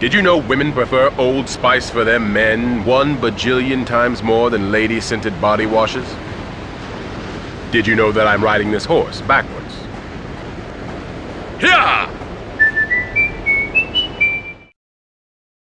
Did you know women prefer Old Spice for their men 1 bajillion times more than lady-scented body washes? Did you know that I'm riding this horse backwards? Yeah!